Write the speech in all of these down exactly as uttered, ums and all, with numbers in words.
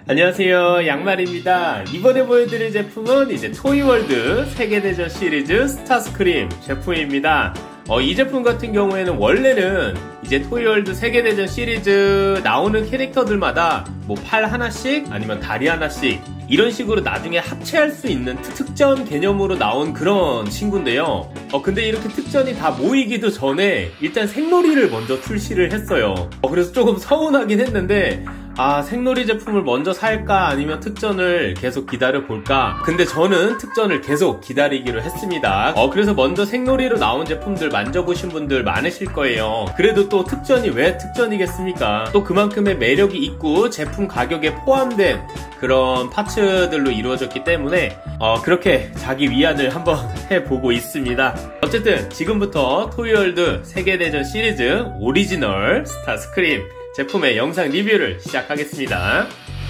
안녕하세요, 양말입니다. 이번에 보여드릴 제품은 이제 토이월드 세계대전 시리즈 스타스크림 제품입니다. 어, 이 제품 같은 경우에는 원래는 이제 토이월드 세계대전 시리즈 나오는 캐릭터들마다 뭐 팔 하나씩 아니면 다리 하나씩 이런 식으로 나중에 합체할 수 있는 특전 개념으로 나온 그런 친구인데요. 어, 근데 이렇게 특전이 다 모이기도 전에 일단 생놀이를 먼저 출시를 했어요. 어, 그래서 조금 서운하긴 했는데 아, 생놀이 제품을 먼저 살까 아니면 특전을 계속 기다려 볼까? 근데 저는 특전을 계속 기다리기로 했습니다. 어, 그래서 먼저 생놀이로 나온 제품들 만져보신 분들 많으실 거예요. 그래도 또 특전이 왜 특전이겠습니까? 또 그만큼의 매력이 있고 제품 가격에 포함된 그런 파츠들로 이루어졌기 때문에 어, 그렇게 자기 위안을 한번 해보고 있습니다. 어쨌든 지금부터 토이월드 세계대전 시리즈 오리지널 스타스크림 제품의 영상 리뷰를 시작하겠습니다.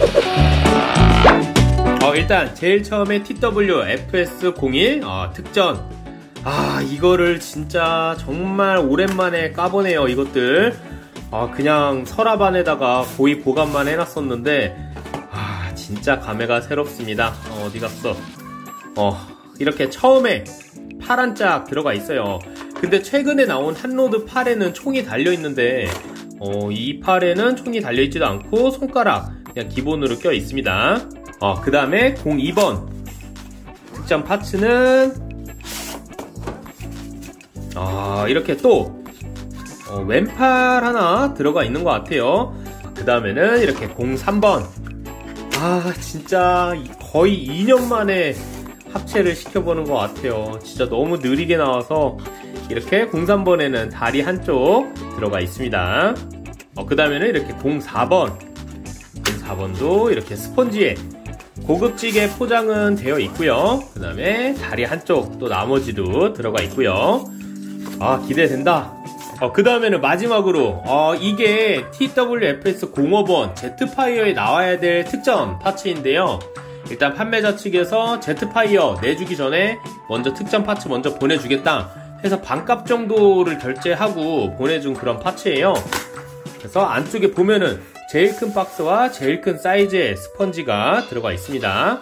어, 일단 제일 처음에 티 더블유 에프 에스 공일 어, 특전. 아, 이거를 진짜 정말 오랜만에 까보네요. 이것들 아, 그냥 서랍 안에다가 고이 보관만 해놨었는데 아, 진짜 감회가 새롭습니다. 어, 어디 갔어? 어, 이렇게 처음에 팔 한 짝 들어가 있어요. 근데 최근에 나온 한로드 팔에는 총이 달려있는데 어, 이 팔에는 총이 달려있지도 않고 손가락 그냥 기본으로 껴 있습니다. 어, 그 다음에 공이 번 특전 파츠는 아, 이렇게 또 어, 왼팔 하나 들어가 있는 것 같아요. 그 다음에는 이렇게 공삼 번. 아, 진짜 거의 이 년 만에 합체를 시켜보는 것 같아요. 진짜 너무 느리게 나와서 이렇게 공삼 번에는 다리 한쪽 들어가 있습니다. 어, 그 다음에는 이렇게 공사 번. 공사 번도 이렇게 스펀지에 고급지게 포장은 되어 있고요. 그 다음에 다리 한쪽 또 나머지도 들어가 있고요. 아, 기대된다. 어, 그 다음에는 마지막으로 어, 이게 티 더블유 에프 에스 공오 번 제트파이어에 나와야 될 특전 파츠인데요. 일단 판매자 측에서 제트파이어 내주기 전에 먼저 특전 파츠 먼저 보내주겠다 해서 반값 정도를 결제하고 보내준 그런 파츠예요. 그래서 안쪽에 보면은 제일 큰 박스와 제일 큰 사이즈의 스펀지가 들어가 있습니다.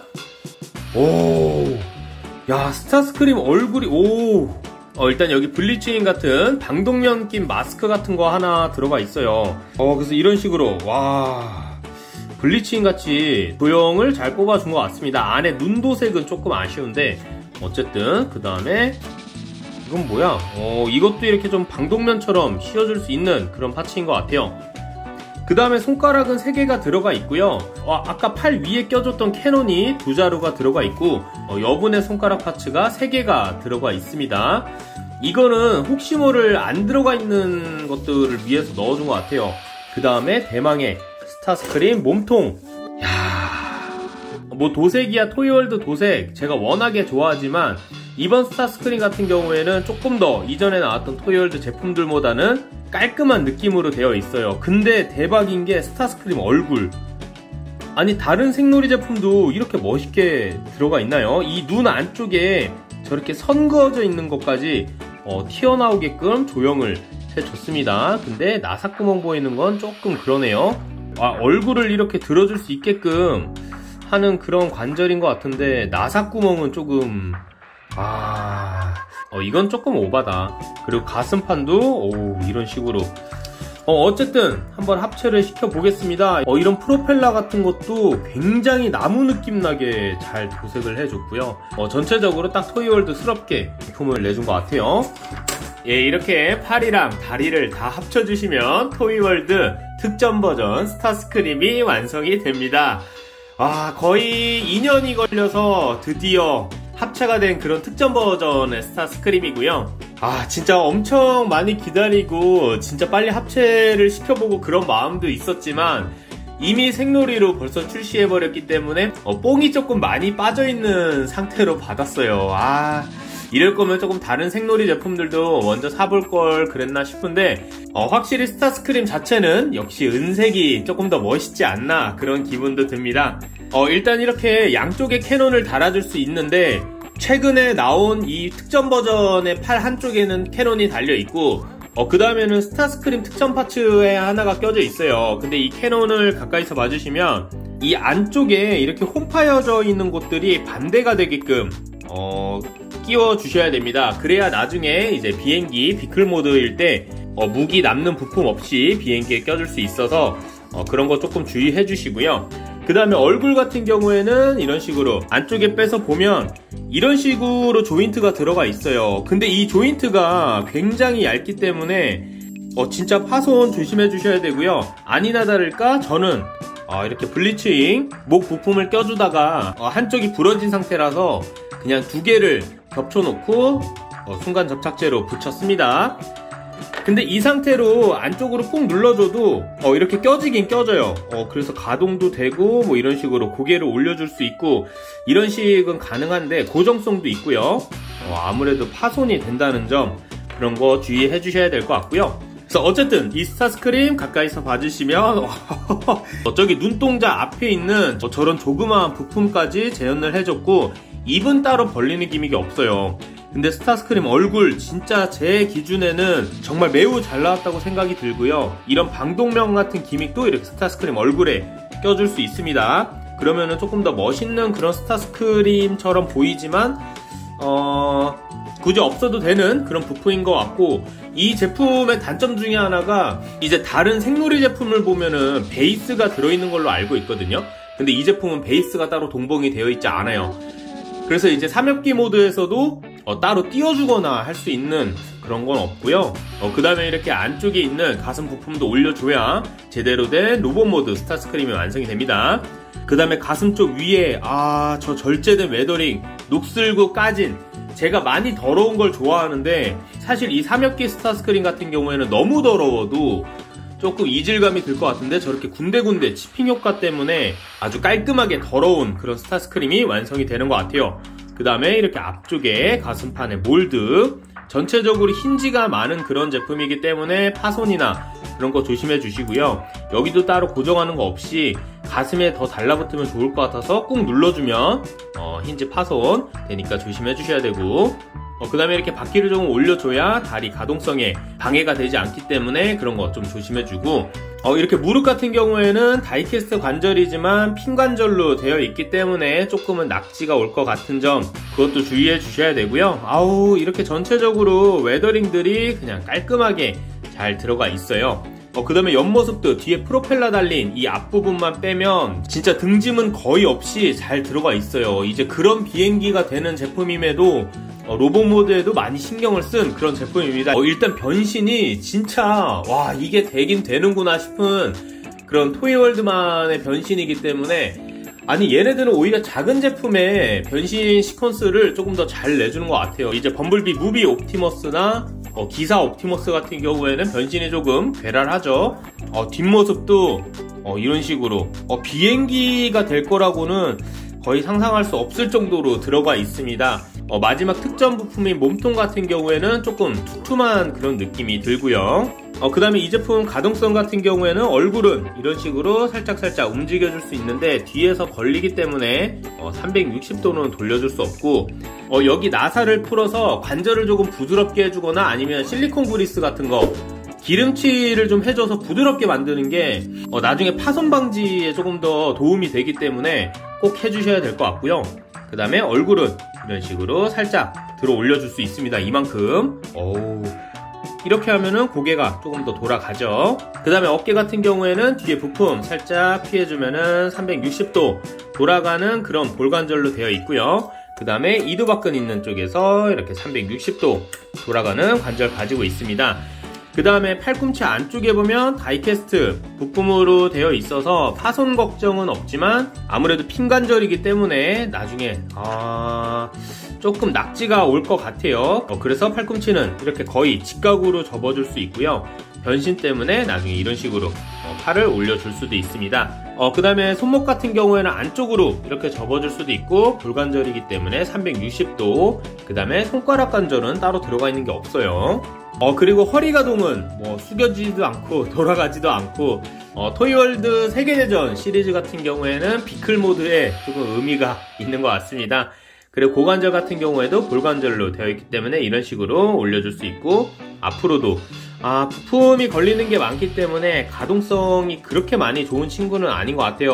오, 야, 스타스크림 얼굴이 오. 어, 일단 여기 블리칭 같은 방독면 낀 마스크 같은 거 하나 들어가 있어요. 어, 그래서 이런 식으로 와, 블리칭 같이 도형을 잘 뽑아준 것 같습니다. 안에 눈도색은 조금 아쉬운데 어쨌든 그 다음에 이건 뭐야? 어, 이것도 이렇게 좀 방독면처럼 씌워줄 수 있는 그런 파츠인 것 같아요. 그 다음에 손가락은 세 개가 들어가 있고요. 어, 아까 팔 위에 껴줬던 캐논이 두 자루가 들어가 있고 어, 여분의 손가락 파츠가 세 개가 들어가 있습니다. 이거는 혹시 모를 안 들어가 있는 것들을 위해서 넣어준 것 같아요. 그 다음에 대망의 스타스크림 몸통. 야, 뭐 도색이야 토이월드 도색 제가 워낙에 좋아하지만 이번 스타스크림 같은 경우에는 조금 더 이전에 나왔던 토이월드 제품들보다는 깔끔한 느낌으로 되어 있어요. 근데 대박인 게 스타스크림 얼굴. 아니, 다른 생놀이 제품도 이렇게 멋있게 들어가 있나요? 이 눈 안쪽에 저렇게 선 그어져 있는 것까지 어, 튀어나오게끔 조형을 해줬습니다. 근데 나사구멍 보이는 건 조금 그러네요. 아, 얼굴을 이렇게 들어줄 수 있게끔 하는 그런 관절인 것 같은데 나사구멍은 조금 아, 어, 이건 조금 오바다. 그리고 가슴판도 오, 이런 식으로 어, 어쨌든 한번 합체를 시켜보겠습니다. 어, 이런 프로펠러 같은 것도 굉장히 나무 느낌 나게 잘 도색을 해줬고요. 어, 전체적으로 딱 토이월드스럽게 제품을 내준 것 같아요. 예, 이렇게 팔이랑 다리를 다 합쳐주시면 토이월드 특전 버전 스타스크림이 완성이 됩니다. 아, 거의 이 년이 걸려서 드디어 합체가 된 그런 특전 버전의 스타스크림이고요. 아, 진짜 엄청 많이 기다리고 진짜 빨리 합체를 시켜보고 그런 마음도 있었지만 이미 생놀이로 벌써 출시해버렸기 때문에 어, 뽕이 조금 많이 빠져있는 상태로 받았어요. 아, 이럴 거면 조금 다른 생놀이 제품들도 먼저 사볼 걸 그랬나 싶은데 어, 확실히 스타스크림 자체는 역시 은색이 조금 더 멋있지 않나 그런 기분도 듭니다. 어, 일단 이렇게 양쪽에 캐논을 달아줄 수 있는데 최근에 나온 이 특전 버전의 팔 한쪽에는 캐논이 달려있고 어, 그 다음에는 스타스크림 특전 파츠에 하나가 껴져 있어요. 근데 이 캐논을 가까이서 봐주시면 이 안쪽에 이렇게 홈파여져 있는 곳들이 반대가 되게끔 어, 끼워 주셔야 됩니다. 그래야 나중에 이제 비행기 비클 모드일 때 어, 무기 남는 부품 없이 비행기에 껴줄 수 있어서 어, 그런 거 조금 주의해 주시고요. 그 다음에 얼굴 같은 경우에는 이런 식으로 안쪽에 빼서 보면 이런 식으로 조인트가 들어가 있어요. 근데 이 조인트가 굉장히 얇기 때문에 어, 진짜 파손 조심해 주셔야 되고요. 아니나 다를까 저는 어, 이렇게 블리칭 목 부품을 껴주다가 어, 한쪽이 부러진 상태라서 그냥 두 개를 겹쳐놓고 어, 순간 접착제로 붙였습니다. 근데 이 상태로 안쪽으로 꾹 눌러줘도 어, 이렇게 껴지긴 껴져요. 어, 그래서 가동도 되고 뭐 이런 식으로 고개를 올려줄 수 있고 이런 식은 가능한데 고정성도 있고요. 어, 아무래도 파손이 된다는 점 그런 거 주의해 주셔야 될 것 같고요. 그래서 어쨌든 이 스타스크림 가까이서 봐주시면 어, 저기 눈동자 앞에 있는 어, 저런 조그마한 부품까지 재현을 해줬고 입은 따로 벌리는 기믹이 없어요. 근데 스타스크림 얼굴 진짜 제 기준에는 정말 매우 잘 나왔다고 생각이 들고요. 이런 방독면 같은 기믹도 이렇게 스타스크림 얼굴에 껴줄 수 있습니다. 그러면은 조금 더 멋있는 그런 스타스크림처럼 보이지만 어... 굳이 없어도 되는 그런 부품인 것 같고, 이 제품의 단점 중에 하나가 이제 다른 생놀이 제품을 보면은 베이스가 들어있는 걸로 알고 있거든요. 근데 이 제품은 베이스가 따로 동봉이 되어 있지 않아요. 그래서 이제 삼엽기 모드에서도 어, 따로 띄워주거나 할 수 있는 그런 건 없고요. 어, 그 다음에 이렇게 안쪽에 있는 가슴 부품도 올려줘야 제대로 된 로봇 모드 스타스크림이 완성이 됩니다. 그 다음에 가슴 쪽 위에 아, 저 절제된 웨더링 녹슬고 까진, 제가 많이 더러운 걸 좋아하는데 사실 이 삼엽기 스타스크림 같은 경우에는 너무 더러워도 조금 이질감이 들 것 같은데 저렇게 군데군데 치핑 효과 때문에 아주 깔끔하게 더러운 그런 스타스크림이 완성이 되는 것 같아요. 그 다음에 이렇게 앞쪽에 가슴판에 몰드, 전체적으로 힌지가 많은 그런 제품이기 때문에 파손이나 그런 거 조심해 주시고요. 여기도 따로 고정하는 거 없이 가슴에 더 달라붙으면 좋을 것 같아서 꾹 눌러주면 어, 힌지 파손 되니까 조심해 주셔야 되고, 어, 그 다음에 이렇게 바퀴를 좀 올려줘야 다리 가동성에 방해가 되지 않기 때문에 그런 거 좀 조심해주고, 어, 이렇게 무릎 같은 경우에는 다이캐스트 관절이지만 핀 관절로 되어 있기 때문에 조금은 낙지가 올 것 같은 점 그것도 주의해 주셔야 되고요. 아우, 이렇게 전체적으로 웨더링들이 그냥 깔끔하게 잘 들어가 있어요. 어, 그 다음에 옆모습도 뒤에 프로펠러 달린 이 앞부분만 빼면 진짜 등짐은 거의 없이 잘 들어가 있어요. 이제 그런 비행기가 되는 제품임에도 어, 로봇 모드에도 많이 신경을 쓴 그런 제품입니다. 어, 일단 변신이 진짜 와, 이게 되긴 되는구나 싶은 그런 토이월드만의 변신이기 때문에, 아니 얘네들은 오히려 작은 제품의 변신 시퀀스를 조금 더 잘 내주는 것 같아요. 이제 범블비 무비 옵티머스나 어, 기사 옵티머스 같은 경우에는 변신이 조금 괴랄하죠. 어, 뒷모습도 어, 이런 식으로 어, 비행기가 될 거라고는 거의 상상할 수 없을 정도로 들어가 있습니다. 어, 마지막 특전 부품인 몸통 같은 경우에는 조금 두툼한 그런 느낌이 들고요. 어, 그 다음에 이 제품 가동성 같은 경우에는 얼굴은 이런 식으로 살짝살짝 움직여줄 수 있는데 뒤에서 걸리기 때문에 어, 삼백육십 도는 돌려줄 수 없고, 어, 여기 나사를 풀어서 관절을 조금 부드럽게 해주거나 아니면 실리콘 그리스 같은 거 기름칠을 좀 해줘서 부드럽게 만드는 게 어, 나중에 파손 방지에 조금 더 도움이 되기 때문에 꼭 해주셔야 될 것 같고요. 그 다음에 얼굴은 이런 식으로 살짝 들어 올려줄 수 있습니다. 이만큼. 오우. 이렇게 하면은 고개가 조금 더 돌아가죠. 그 다음에 어깨 같은 경우에는 뒤에 부품 살짝 피해주면은 삼백육십 도 돌아가는 그런 볼관절로 되어 있고요. 그 다음에 이두박근 있는 쪽에서 이렇게 삼백육십 도 돌아가는 관절 가지고 있습니다. 그 다음에 팔꿈치 안쪽에 보면 다이캐스트 부품으로 되어 있어서 파손 걱정은 없지만 아무래도 핀 관절이기 때문에 나중에 아... 조금 낙지가 올 것 같아요. 어, 그래서 팔꿈치는 이렇게 거의 직각으로 접어줄 수 있고요. 변신 때문에 나중에 이런 식으로 어, 팔을 올려줄 수도 있습니다. 어, 그 다음에 손목 같은 경우에는 안쪽으로 이렇게 접어줄 수도 있고 볼관절이기 때문에 삼백육십 도, 그 다음에 손가락 관절은 따로 들어가 있는 게 없어요. 어, 그리고 허리 가동은 뭐 숙여지지도 않고 돌아가지도 않고, 어, 토이월드 세계대전 시리즈 같은 경우에는 비클 모드에 조금 의미가 있는 것 같습니다. 그리고 고관절 같은 경우에도 볼관절로 되어 있기 때문에 이런 식으로 올려줄 수 있고, 앞으로도 아, 부품이 걸리는 게 많기 때문에 가동성이 그렇게 많이 좋은 친구는 아닌 것 같아요.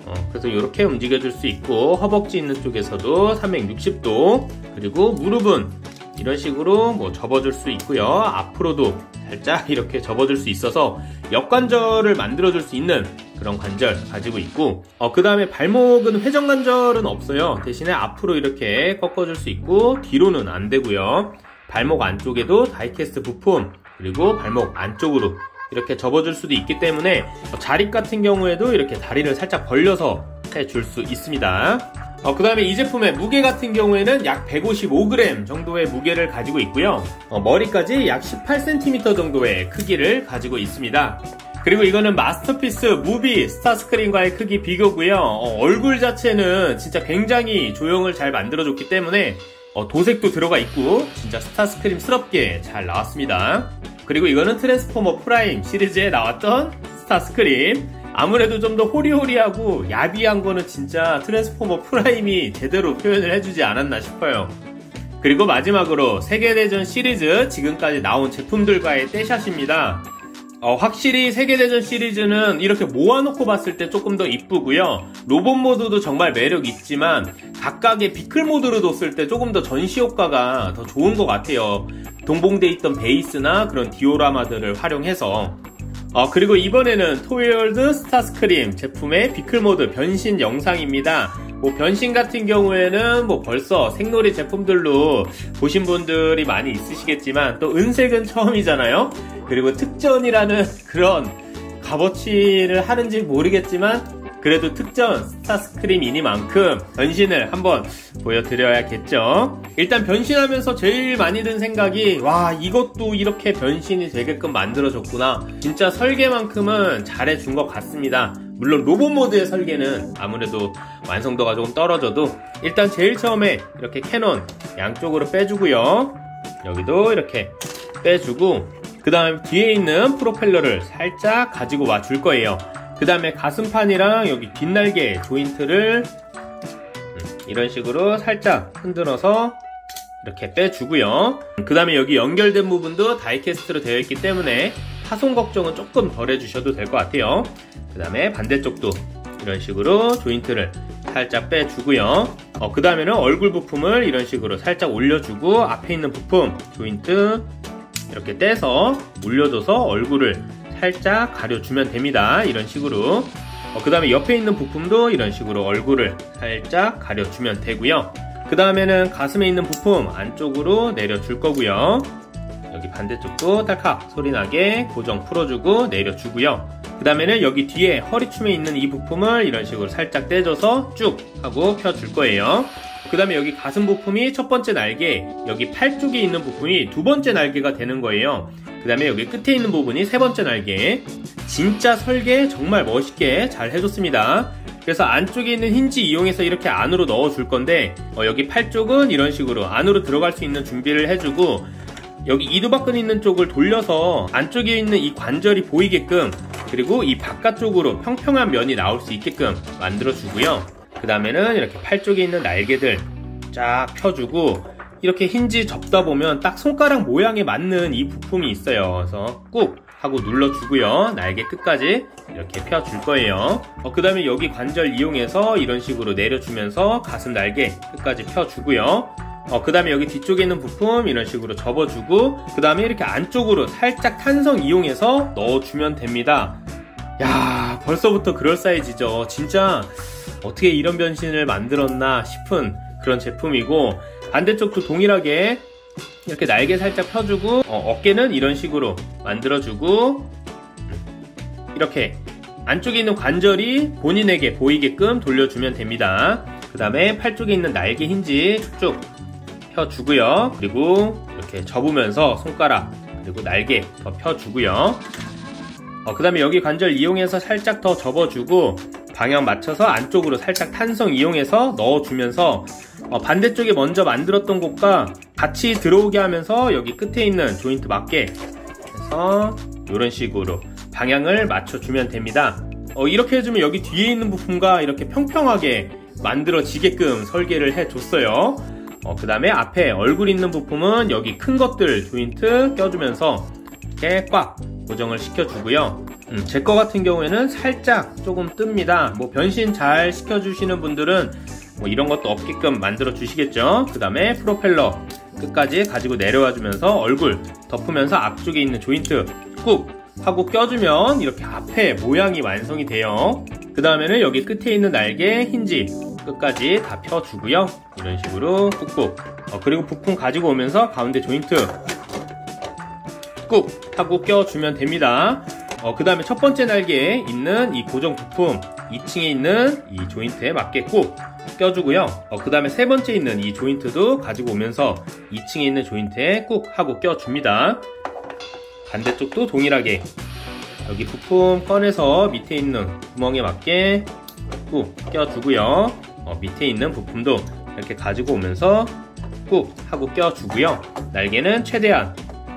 어, 그래서 이렇게 움직여줄 수 있고, 허벅지 있는 쪽에서도 삼백육십 도, 그리고 무릎은 이런 식으로 뭐 접어줄 수 있고요. 앞으로도 살짝 이렇게 접어줄 수 있어서 역관절을 만들어줄 수 있는 그런 관절 가지고 있고, 어, 그 다음에 발목은 회전관절은 없어요. 대신에 앞으로 이렇게 꺾어줄 수 있고 뒤로는 안 되고요. 발목 안쪽에도 다이캐스트 부품, 그리고 발목 안쪽으로 이렇게 접어줄 수도 있기 때문에 자립 같은 경우에도 이렇게 다리를 살짝 벌려서 해줄 수 있습니다. 어, 그 다음에 이 제품의 무게 같은 경우에는 약 백오십오 그램 정도의 무게를 가지고 있고요. 어, 머리까지 약 십팔 센티미터 정도의 크기를 가지고 있습니다. 그리고 이거는 마스터피스 무비 스타스크림과의 크기 비교고요. 어, 얼굴 자체는 진짜 굉장히 조형을 잘 만들어줬기 때문에 어, 도색도 들어가 있고 진짜 스타스크림스럽게 잘 나왔습니다. 그리고 이거는 트랜스포머 프라임 시리즈에 나왔던 스타스크림. 아무래도 좀 더 호리호리하고 야비한 거는 진짜 트랜스포머 프라임이 제대로 표현을 해주지 않았나 싶어요. 그리고 마지막으로 세계대전 시리즈 지금까지 나온 제품들과의 떼샷입니다. 어, 확실히 세계대전 시리즈는 이렇게 모아놓고 봤을 때 조금 더 이쁘고요. 로봇 모드도 정말 매력 있지만 각각의 비클 모드로 뒀을 때 조금 더 전시 효과가 더 좋은 것 같아요. 동봉돼 있던 베이스나 그런 디오라마들을 활용해서. 어, 그리고 이번에는 토이월드 스타스크림 제품의 비클 모드 변신 영상입니다. 뭐 변신 같은 경우에는 뭐 벌써 생놀이 제품들로 보신 분들이 많이 있으시겠지만 또 은색은 처음이잖아요. 그리고 특전이라는 그런 값어치를 하는지 모르겠지만 그래도 특전 스타스크림이니만큼 변신을 한번 보여드려야겠죠. 일단 변신하면서 제일 많이 든 생각이, 와, 이것도 이렇게 변신이 되게끔 만들어졌구나. 진짜 설계만큼은 잘해준 것 같습니다. 물론 로봇 모드의 설계는 아무래도 완성도가 조금 떨어져도 일단 제일 처음에 이렇게 캐논 양쪽으로 빼주고요. 여기도 이렇게 빼주고, 그 다음 뒤에 있는 프로펠러를 살짝 가지고 와 줄 거예요. 그 다음에 가슴판이랑 여기 뒷날개 조인트를 이런 식으로 살짝 흔들어서 이렇게 빼주고요. 그 다음에 여기 연결된 부분도 다이캐스트로 되어 있기 때문에 파손 걱정은 조금 덜 해주셔도 될 것 같아요. 그 다음에 반대쪽도 이런 식으로 조인트를 살짝 빼주고요. 어, 그 다음에는 얼굴 부품을 이런 식으로 살짝 올려주고 앞에 있는 부품 조인트 이렇게 떼서 올려줘서 얼굴을 살짝 가려주면 됩니다. 이런 식으로. 어, 그 다음에 옆에 있는 부품도 이런 식으로 얼굴을 살짝 가려주면 되고요. 그 다음에는 가슴에 있는 부품 안쪽으로 내려줄 거고요. 여기 반대쪽도 딸칵 소리나게 고정 풀어주고 내려주고요. 그 다음에는 여기 뒤에 허리춤에 있는 이 부품을 이런 식으로 살짝 떼줘서 쭉 하고 펴줄 거예요. 그 다음에 여기 가슴 부품이 첫 번째 날개, 여기 팔 쪽에 있는 부품이 두 번째 날개가 되는 거예요. 그 다음에 여기 끝에 있는 부분이 세 번째 날개. 진짜 설계 정말 멋있게 잘 해줬습니다. 그래서 안쪽에 있는 힌지 이용해서 이렇게 안으로 넣어줄 건데 어, 여기 팔 쪽은 이런 식으로 안으로 들어갈 수 있는 준비를 해주고, 여기 이두박근 있는 쪽을 돌려서 안쪽에 있는 이 관절이 보이게끔, 그리고 이 바깥쪽으로 평평한 면이 나올 수 있게끔 만들어주고요. 그 다음에는 이렇게 팔 쪽에 있는 날개들 쫙 펴주고, 이렇게 힌지 접다 보면 딱 손가락 모양에 맞는 이 부품이 있어요. 그래서 꾹 하고 눌러주고요. 날개 끝까지 이렇게 펴줄 거예요. 어, 그 다음에 여기 관절 이용해서 이런 식으로 내려주면서 가슴 날개 끝까지 펴주고요. 어, 그 다음에 여기 뒤쪽에 있는 부품 이런 식으로 접어주고, 그 다음에 이렇게 안쪽으로 살짝 탄성 이용해서 넣어주면 됩니다. 야, 벌써부터 그럴싸해지죠. 진짜 어떻게 이런 변신을 만들었나 싶은 그런 제품이고, 반대쪽도 동일하게 이렇게 날개 살짝 펴주고, 어, 어깨는 이런 식으로 만들어주고, 이렇게 안쪽에 있는 관절이 본인에게 보이게끔 돌려주면 됩니다. 그 다음에 팔 쪽에 있는 날개 힌지 쭉쭉 펴주고요. 그리고 이렇게 접으면서 손가락 그리고 날개 더 펴주고요. 어, 그 다음에 여기 관절 이용해서 살짝 더 접어주고 방향 맞춰서 안쪽으로 살짝 탄성 이용해서 넣어주면서 어, 반대쪽에 먼저 만들었던 곳과 같이 들어오게 하면서 여기 끝에 있는 조인트 맞게 해서 이런 식으로 방향을 맞춰주면 됩니다. 어, 이렇게 해주면 여기 뒤에 있는 부품과 이렇게 평평하게 만들어지게끔 설계를 해줬어요. 어, 그 다음에 앞에 얼굴 있는 부품은 여기 큰 것들 조인트 껴주면서 이렇게 꽉 고정을 시켜주고요. 음, 제 거 같은 경우에는 살짝 조금 뜹니다. 뭐 변신 잘 시켜주시는 분들은 뭐 이런 것도 없게끔 만들어 주시겠죠. 그 다음에 프로펠러 끝까지 가지고 내려와 주면서 얼굴 덮으면서 앞쪽에 있는 조인트 꾹 하고 껴주면 이렇게 앞에 모양이 완성이 돼요. 그 다음에는 여기 끝에 있는 날개 힌지 끝까지 다 펴주고요. 이런 식으로 꾹꾹. 어, 그리고 부품 가지고 오면서 가운데 조인트 꾹 하고 껴주면 됩니다. 어, 그 다음에 첫 번째 날개에 있는 이 고정 부품 이 층에 있는 이 조인트에 맞게 꾹 껴주고요. 어, 그 다음에 세 번째 있는 이 조인트도 가지고 오면서 이 층에 있는 조인트에 꾹 하고 껴줍니다. 반대쪽도 동일하게 여기 부품 꺼내서 밑에 있는 구멍에 맞게 꾹 껴주고요. 어, 밑에 있는 부품도 이렇게 가지고 오면서 꾹 하고 껴주고요. 날개는 최대한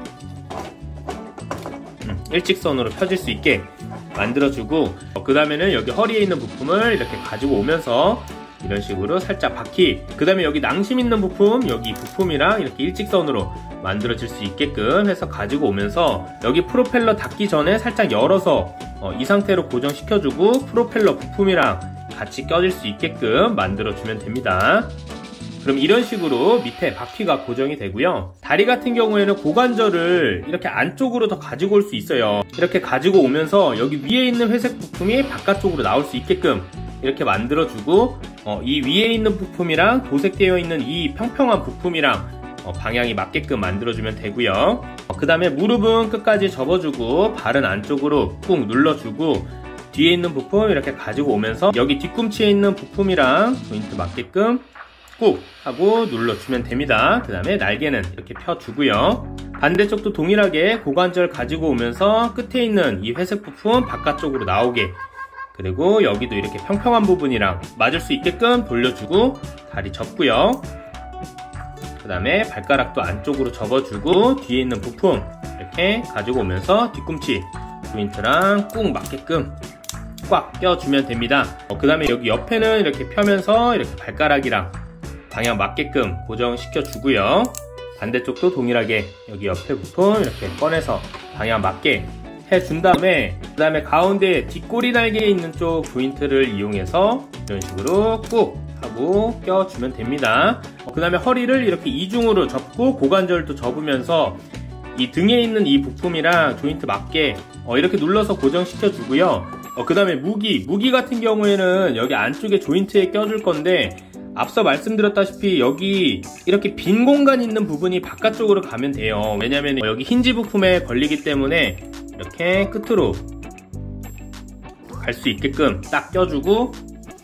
음, 일직선으로 펴질 수 있게 만들어주고 어, 그 다음에는 여기 허리에 있는 부품을 이렇게 가지고 오면서 이런 식으로 살짝 바퀴, 그 다음에 여기 낭심 있는 부품, 여기 부품이랑 이렇게 일직선으로 만들어질 수 있게끔 해서 가지고 오면서 여기 프로펠러 닫기 전에 살짝 열어서 어, 이 상태로 고정시켜주고 프로펠러 부품이랑 같이 껴질 수 있게끔 만들어주면 됩니다. 그럼 이런 식으로 밑에 바퀴가 고정이 되고요. 다리 같은 경우에는 고관절을 이렇게 안쪽으로 더 가지고 올 수 있어요. 이렇게 가지고 오면서 여기 위에 있는 회색 부품이 바깥쪽으로 나올 수 있게끔 이렇게 만들어주고 어, 이 위에 있는 부품이랑 도색되어 있는 이 평평한 부품이랑 어, 방향이 맞게끔 만들어주면 되고요. 어, 그 다음에 무릎은 끝까지 접어주고 발은 안쪽으로 꾹 눌러주고 뒤에 있는 부품 이렇게 가지고 오면서 여기 뒤꿈치에 있는 부품이랑 조인트 맞게끔 꾹 하고 눌러주면 됩니다. 그 다음에 날개는 이렇게 펴주고요. 반대쪽도 동일하게 고관절 가지고 오면서 끝에 있는 이 회색 부품 바깥쪽으로 나오게, 그리고 여기도 이렇게 평평한 부분이랑 맞을 수 있게끔 돌려주고 다리 접고요. 그 다음에 발가락도 안쪽으로 접어주고 뒤에 있는 부품 이렇게 가지고 오면서 뒤꿈치 조인트랑 꾹 맞게끔 꽉 껴주면 됩니다. 어, 그 다음에 여기 옆에는 이렇게 펴면서 이렇게 발가락이랑 방향 맞게끔 고정시켜 주고요. 반대쪽도 동일하게 여기 옆에 부품 이렇게 꺼내서 방향 맞게 해준 다음에 그 다음에 가운데 뒷꼬리 날개에 있는 쪽 조인트를 이용해서 이런 식으로 꾹 하고 껴주면 됩니다. 어, 그 다음에 허리를 이렇게 이중으로 접고 고관절도 접으면서 이 등에 있는 이 부품이랑 조인트 맞게 어, 이렇게 눌러서 고정시켜 주고요. 어, 그 다음에 무기 무기 같은 경우에는 여기 안쪽에 조인트에 껴줄 건데 앞서 말씀드렸다시피 여기 이렇게 빈 공간 있는 부분이 바깥쪽으로 가면 돼요. 왜냐면 여기 힌지 부품에 걸리기 때문에 이렇게 끝으로 갈 수 있게끔 딱 껴주고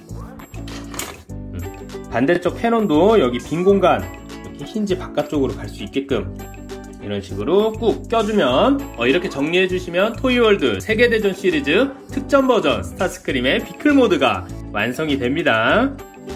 음. 반대쪽 패넌도 여기 빈 공간 이렇게 힌지 바깥쪽으로 갈 수 있게끔 이런 식으로 꾹 껴주면 어, 이렇게 정리해 주시면 토이월드 세계대전 시리즈 특전 버전 스타스크림의 비클 모드가 완성이 됩니다.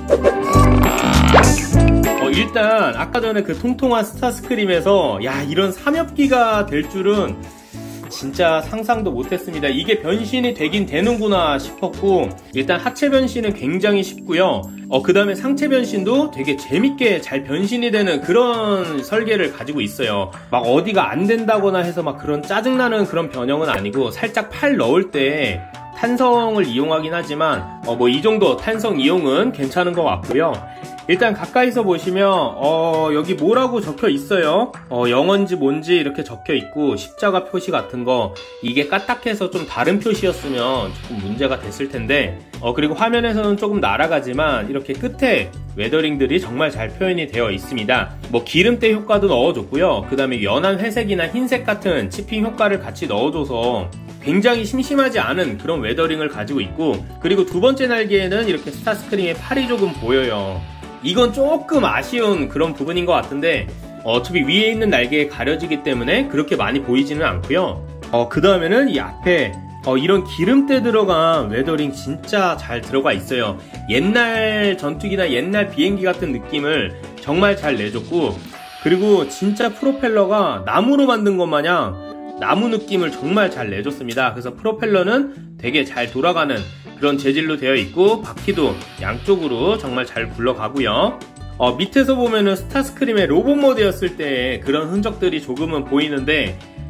어, 일단 아까 전에 그 통통한 스타스크림에서 야 이런 삼엽기가 될 줄은 진짜 상상도 못했습니다. 이게 변신이 되긴 되는구나 싶었고, 일단 하체 변신은 굉장히 쉽고요. 어, 그 다음에 상체 변신도 되게 재밌게 잘 변신이 되는 그런 설계를 가지고 있어요. 막 어디가 안 된다거나 해서 막 그런 짜증나는 그런 변형은 아니고 살짝 팔 넣을 때 탄성을 이용하긴 하지만 어, 뭐 이 정도 탄성 이용은 괜찮은 것 같고요. 일단 가까이서 보시면 어, 여기 뭐라고 적혀 있어요. 어, 영어인지 뭔지 이렇게 적혀 있고 십자가 표시 같은 거, 이게 까딱해서 좀 다른 표시였으면 조금 문제가 됐을 텐데 어, 그리고 화면에서는 조금 날아가지만 이렇게 끝에 웨더링들이 정말 잘 표현이 되어 있습니다. 뭐 기름때 효과도 넣어줬고요. 그 다음에 연한 회색이나 흰색 같은 치핑 효과를 같이 넣어줘서 굉장히 심심하지 않은 그런 웨더링을 가지고 있고, 그리고 두 번째 날개에는 이렇게 스타스크림의 팔이 조금 보여요. 이건 조금 아쉬운 그런 부분인 것 같은데 어차피 위에 있는 날개에 가려지기 때문에 그렇게 많이 보이지는 않고요. 어, 그 다음에는 이 앞에 어, 이런 기름때 들어간 웨더링 진짜 잘 들어가 있어요. 옛날 전투기나 옛날 비행기 같은 느낌을 정말 잘 내줬고, 그리고 진짜 프로펠러가 나무로 만든 것 마냥 나무 느낌을 정말 잘 내줬습니다. 그래서 프로펠러는 되게 잘 돌아가는 그런 재질로 되어 있고, 바퀴도 양쪽으로 정말 잘 굴러가고요. 어, 밑에서 보면은 스타스크림의 로봇 모드였을 때 그런 흔적들이 조금은 보이는데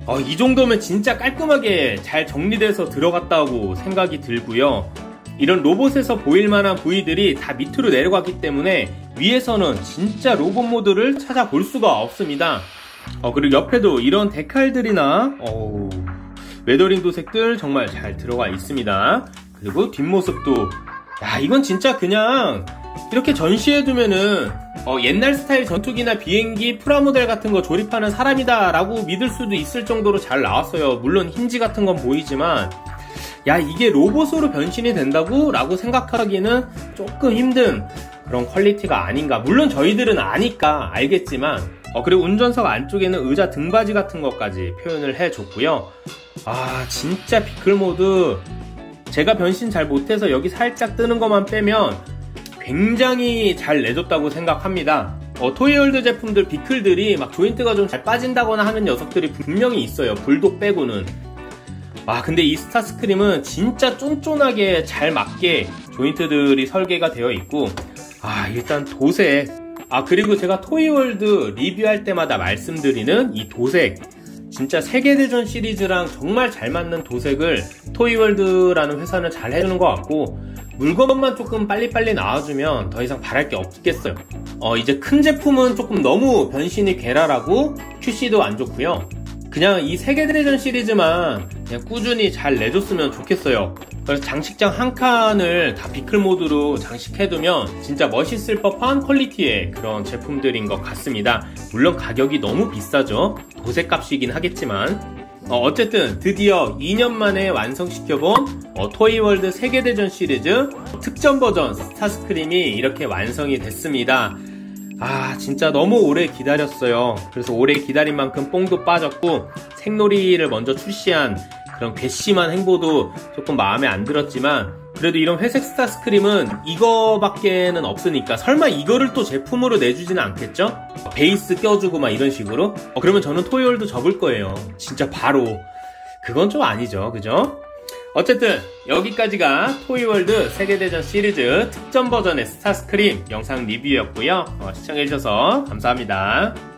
어, 이 정도면 진짜 깔끔하게 잘 정리돼서 들어갔다고 생각이 들고요. 이런 로봇에서 보일 만한 부위들이 다 밑으로 내려갔기 때문에 위에서는 진짜 로봇 모드를 찾아볼 수가 없습니다. 어, 그리고 옆에도 이런 데칼들이나 어우, 웨더링 도색들 정말 잘 들어가 있습니다. 그리고 뒷모습도, 야, 이건 진짜 그냥 이렇게 전시해두면은 어, 옛날 스타일 전투기나 비행기 프라모델 같은 거 조립하는 사람이다 라고 믿을 수도 있을 정도로 잘 나왔어요. 물론 힌지 같은 건 보이지만, 야, 이게 로봇으로 변신이 된다고? 라고 생각하기는 조금 힘든 그런 퀄리티가 아닌가. 물론 저희들은 아니까 알겠지만, 어, 그리고 운전석 안쪽에는 의자 등받이 같은 것까지 표현을 해줬고요. 아, 진짜 비클 모드, 제가 변신 잘 못해서 여기 살짝 뜨는 것만 빼면 굉장히 잘 내줬다고 생각합니다. 어, 토이월드 제품들 비클들이 막 조인트가 좀 잘 빠진다거나 하는 녀석들이 분명히 있어요. 불독 빼고는. 아, 근데 이 스타스크림은 진짜 쫀쫀하게 잘 맞게 조인트들이 설계가 되어 있고, 아, 일단 도색, 아, 그리고 제가 토이월드 리뷰할 때마다 말씀드리는 이 도색, 진짜 세계대전 시리즈랑 정말 잘 맞는 도색을 토이월드라는 회사는 잘 해주는 것 같고, 물건만 조금 빨리빨리 나와주면 더 이상 바랄 게 없겠어요. 어, 이제 큰 제품은 조금 너무 변신이 괴랄하고 큐씨도 안 좋고요. 그냥 이 세계대전 시리즈만 그냥 꾸준히 잘 내줬으면 좋겠어요. 그래서 장식장 한 칸을 다 비클 모드로 장식해두면 진짜 멋있을 법한 퀄리티의 그런 제품들인 것 같습니다. 물론 가격이 너무 비싸죠. 도색값이긴 하겠지만. 어, 어쨌든 드디어 이 년 만에 완성시켜본 어, 토이월드 세계대전 시리즈 특전 버전 스타스크림이 이렇게 완성이 됐습니다. 아, 진짜 너무 오래 기다렸어요. 그래서 오래 기다린 만큼 뽕도 빠졌고, 색놀이를 먼저 출시한 그런 괘씸한 행보도 조금 마음에 안 들었지만, 그래도 이런 회색 스타스크림은 이거밖에는 없으니까 설마 이거를 또 제품으로 내주지는 않겠죠? 베이스 껴주고 막 이런 식으로? 어, 그러면 저는 토이월드 접을 거예요. 진짜 바로. 그건 좀 아니죠, 그죠? 어쨌든 여기까지가 토이월드 세계대전 시리즈 특전 버전의 스타스크림 영상 리뷰였고요. 어, 시청해주셔서 감사합니다.